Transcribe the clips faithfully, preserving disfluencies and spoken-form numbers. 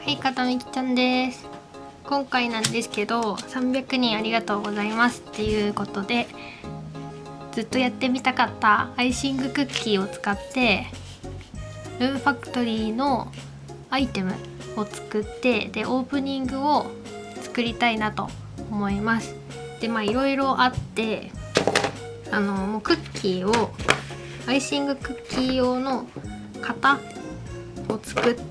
はい、かたみきちゃんです。今回なんですけど、さんびゃくにんありがとうございますっていうことで、ずっとやってみたかったアイシングクッキーを使ってルーファクトリーのアイテムを作って、でオープニングを作りたいなと思います。でまあいろいろあって、あのもうクッキーをアイシングクッキー用の型を作って、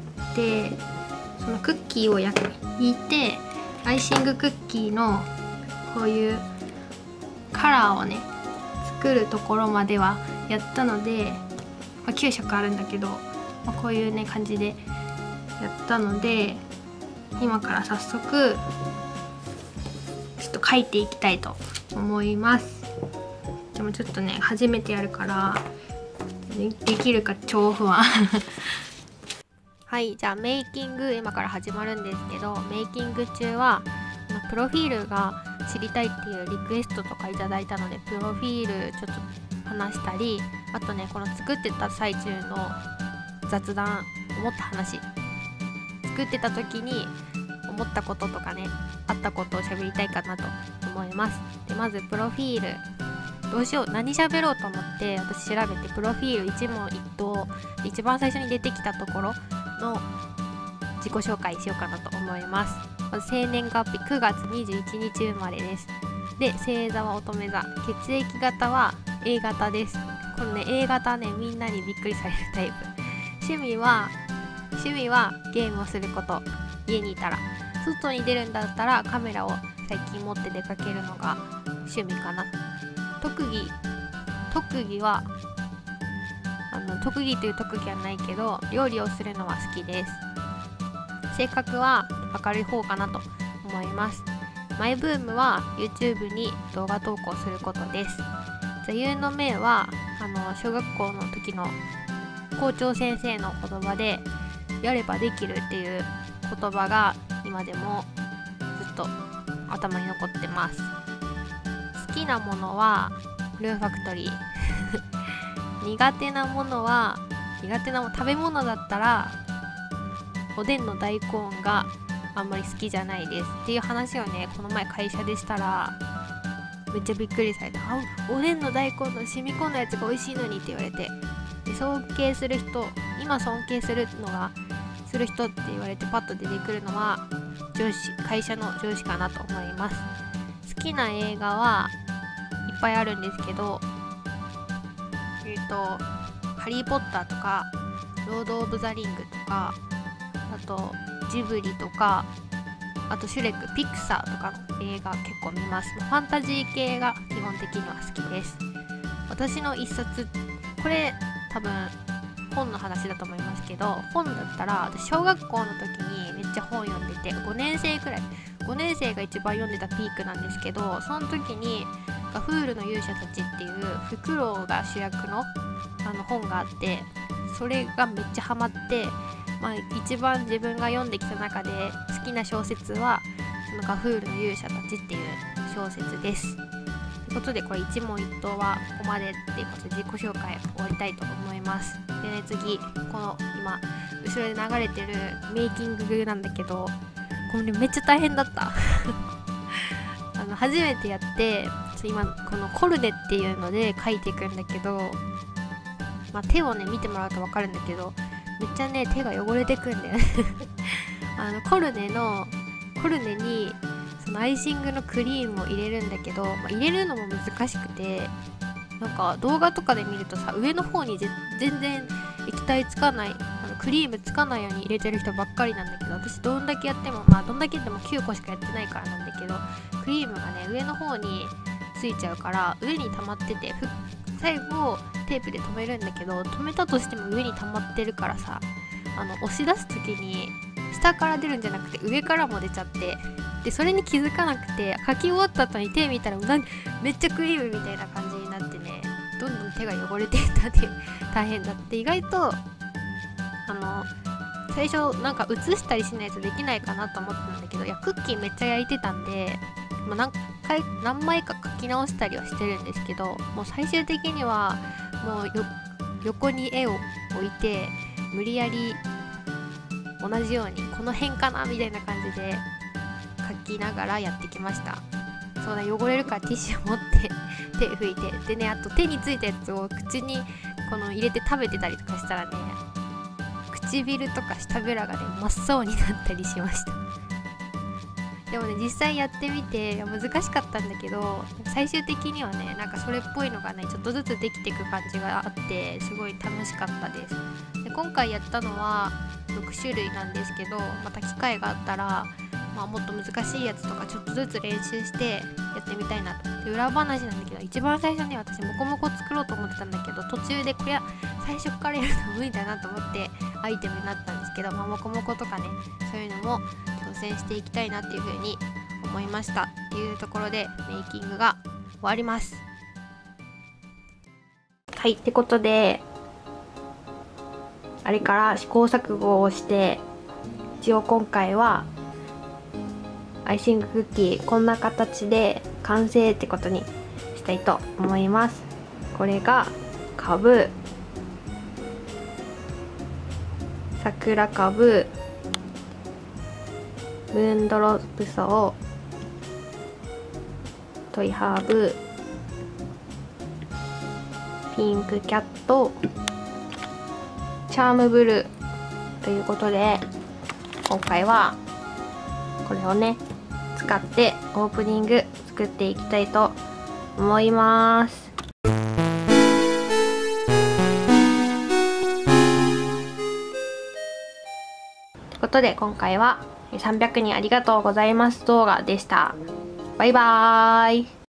そのクッキーを焼いてアイシングクッキーのこういうカラーをね作るところまではやったので、まあ、きゅうしょくあるんだけど、まあ、こういうね感じでやったので、今から早速ちょっと書いていきたいと思います。でもちょっとね初めてやるからできるか超不安はい、じゃあメイキング今から始まるんですけど、メイキング中はプロフィールが知りたいっていうリクエストとかいただいたので、プロフィールちょっと話したり、あとねこの作ってた最中の雑談、思った話、作ってた時に思ったこととかね、あったことを喋りたいかなと思います。でまずプロフィールどうしよう、何喋ろうと思って私調べて、プロフィール一問一答、一番最初に出てきたところの自己紹介しようかなと思います。まず生年月日くがつにじゅういちにち生まれです。で星座は乙女座、血液型は エー 型です。このね エー 型ねみんなにびっくりされるタイプ。趣味は趣味はゲームをすること。家にいたら、外に出るんだったらカメラを最近持って出かけるのが趣味かな。特技特技はあの特技という特技はないけど、料理をするのは好きです。性格は明るい方かなと思います。マイブームは YouTube に動画投稿することです。座右の銘はあの小学校の時の校長先生の言葉で、やればできるっていう言葉が今でもずっと頭に残ってます。好きなものはルーファクトリー苦手なものは苦手なも食べ物だったらおでんの大根があんまり好きじゃないですっていう話をねこの前会社でしたら、めっちゃびっくりされた。あ、おでんの大根の染み込んだやつが美味しいのにって言われて、で尊敬する人、今尊敬するのがする人って言われてパッと出てくるのは上司、会社の上司かなと思います。好きな映画はいっぱいあるんですけど、えっとハリーポッターとかロード・オブ・ザ・リングとか、あとジブリとか、あとシュレック、ピクサーとかの映画結構見ます。ファンタジー系が基本的には好きです。私の一冊、これ多分本の話だと思いますけど、本だったら私小学校の時にめっちゃ本読んでて、ごねん生くらい、ごねん生が一番読んでたピークなんですけど、その時にガフールの勇者たちっていうフクロウが主役のあの本があって、それがめっちゃハマって、まあ、一番自分が読んできた中で好きな小説はそのガフールの勇者たちっていう小説です。ということでこれ一問一答はここまでっていうことで自己紹介終わりたいと思います。でね、次この今後ろで流れてるメイキングなんだけど、これめっちゃ大変だったあの初めてやって、今このコルネっていうので書いていくんだけど、まあ、手をね見てもらうと分かるんだけど、めっちゃね手が汚れてくんだよねあのコルネのコルネにそのアイシングのクリームを入れるんだけど、まあ、入れるのも難しくて、なんか動画とかで見るとさ、上の方に全然液体つかない、あのクリームつかないように入れてる人ばっかりなんだけど、私どんだけやっても、まあどんだけでもきゅうこしかやってないからなんだけど、クリームがね上の方についちゃうから上に溜まってて、最後テープで留めるんだけど、留めたとしても上に溜まってるからさ、あの押し出す時に下から出るんじゃなくて上からも出ちゃって、でそれに気づかなくて、書き終わった後に手見たらめっちゃクリームみたいな感じになってね、どんどん手が汚れていったって大変だって。意外とあの最初なんか写したりしないとできないかなと思ってたんだけど、いやクッキーめっちゃ焼いてたんで、まあ、何回何枚か書き直したりはしてるんですけど、もう最終的にはもうよ横に絵を置いて無理やり同じようにこの辺かなみたいな感じで書きながらやってきました。そうだ、汚れるからティッシュ持って手拭いて、でね、あと手についたやつを口にこの入れて食べてたりとかしたらね、唇とか舌べらがね真っ青になったりしました。でもね、実際やってみて難しかったんだけど、最終的にはね、なんかそれっぽいのがねちょっとずつできていく感じがあって、すごい楽しかったです。で今回やったのはろくしゅるいなんですけど、また機会があったら、まあ、もっと難しいやつとかちょっとずつ練習してやってみたいなと。で裏話なんだけど、一番最初に私モコモコ作ろうと思ってたんだけど、途中でこれは最初からやるの無理だなと思ってアイテムになったんですけど、まあ、モコモコとかね、そういうのも挑戦していきたいなっていう風に思いましたっていうところで、メイキングが終わります。はい、ってことであれから試行錯誤をして、一応今回はアイシングクッキーこんな形で完成ってことにしたいと思います。これがカブ、桜カブ、ムーンドロップソウ、トイハーブ、ピンクキャット、チャームブルーということで、今回はこれをね使ってオープニング作っていきたいと思います。ということで今回はさんびゃくにんありがとうございます動画でした。バイバーイ。